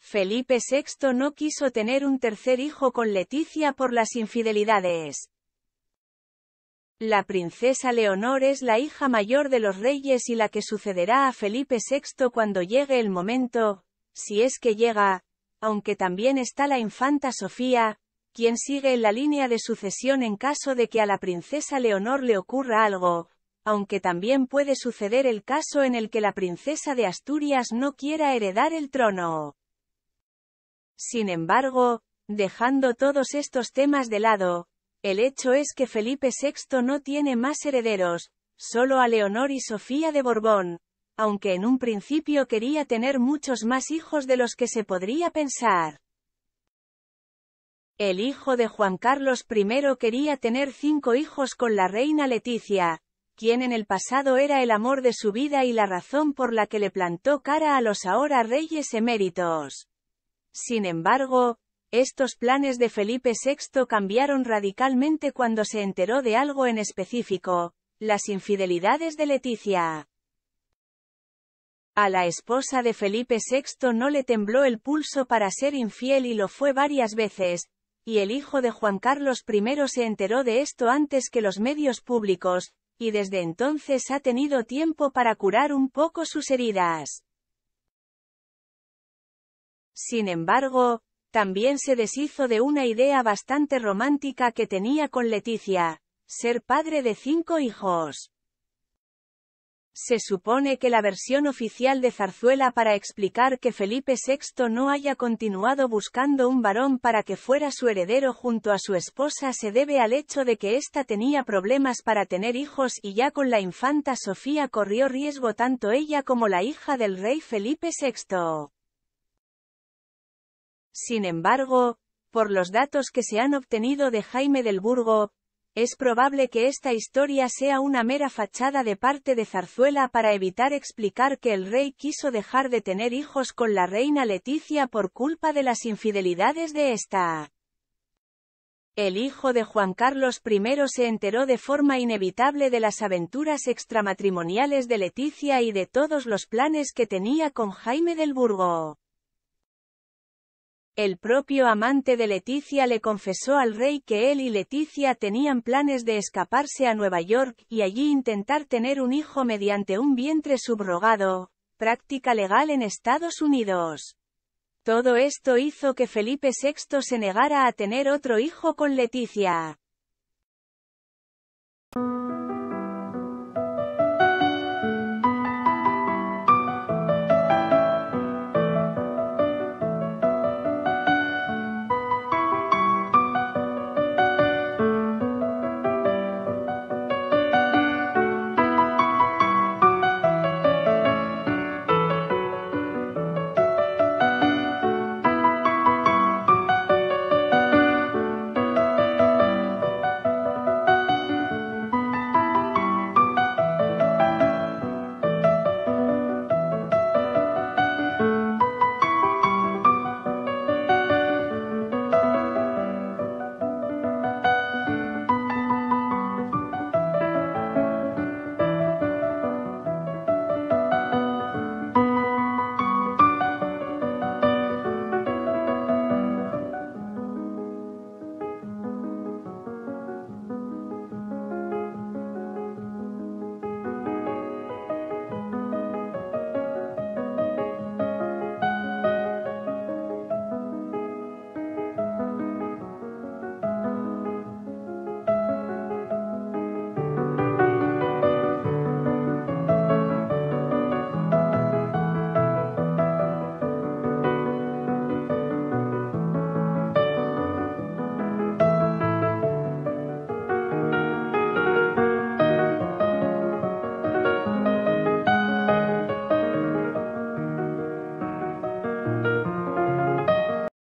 Felipe VI no quiso tener un tercer hijo con Leticia por las infidelidades. La princesa Leonor es la hija mayor de los reyes y la que sucederá a Felipe VI cuando llegue el momento, si es que llega, aunque también está la infanta Sofía, quien sigue en la línea de sucesión en caso de que a la princesa Leonor le ocurra algo, aunque también puede suceder el caso en el que la princesa de Asturias no quiera heredar el trono. Sin embargo, dejando todos estos temas de lado, el hecho es que Felipe VI no tiene más herederos, solo a Leonor y Sofía de Borbón, aunque en un principio quería tener muchos más hijos de los que se podría pensar. El hijo de Juan Carlos I quería tener 5 hijos con la reina Leticia, quien en el pasado era el amor de su vida y la razón por la que le plantó cara a los ahora reyes eméritos. Sin embargo, estos planes de Felipe VI cambiaron radicalmente cuando se enteró de algo en específico, las infidelidades de Leticia. A la esposa de Felipe VI no le tembló el pulso para ser infiel y lo fue varias veces, y el hijo de Juan Carlos I se enteró de esto antes que los medios públicos, y desde entonces ha tenido tiempo para curar un poco sus heridas. Sin embargo, también se deshizo de una idea bastante romántica que tenía con Leticia, ser padre de 5 hijos. Se supone que la versión oficial de Zarzuela para explicar que Felipe VI no haya continuado buscando un varón para que fuera su heredero junto a su esposa se debe al hecho de que ésta tenía problemas para tener hijos y ya con la infanta Sofía corrió riesgo tanto ella como la hija del rey Felipe VI. Sin embargo, por los datos que se han obtenido de Jaime del Burgo, es probable que esta historia sea una mera fachada de parte de Zarzuela para evitar explicar que el rey quiso dejar de tener hijos con la reina Leticia por culpa de las infidelidades de esta. El hijo de Juan Carlos I se enteró de forma inevitable de las aventuras extramatrimoniales de Leticia y de todos los planes que tenía con Jaime del Burgo. El propio amante de Leticia le confesó al rey que él y Leticia tenían planes de escaparse a Nueva York y allí intentar tener un hijo mediante un vientre subrogado, práctica legal en Estados Unidos. Todo esto hizo que Felipe VI se negara a tener otro hijo con Leticia.